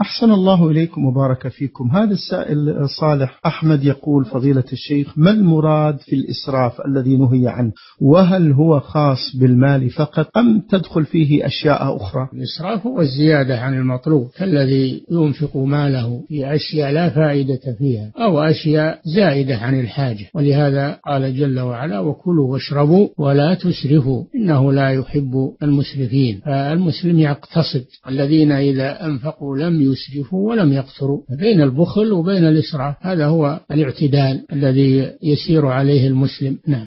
أحسن الله إليكم وبارك فيكم. هذا السائل صالح أحمد يقول: فضيلة الشيخ، ما المراد في الإسراف الذي نهي عنه؟ وهل هو خاص بالمال فقط أم تدخل فيه أشياء أخرى؟ الإسراف هو الزيادة عن المطلوب، كالذي ينفق ماله في أشياء لا فائدة فيها أو أشياء زائدة عن الحاجة. ولهذا قال جل وعلا: وكلوا واشربوا ولا تسرفوا إنه لا يحب المسرفين. فالمسلم يقتصد، الذين إذا أنفقوا لم يسرفوا ولم يقتروا. بين البخل وبين الإسراف هذا هو الاعتدال الذي يسير عليه المسلم. نعم.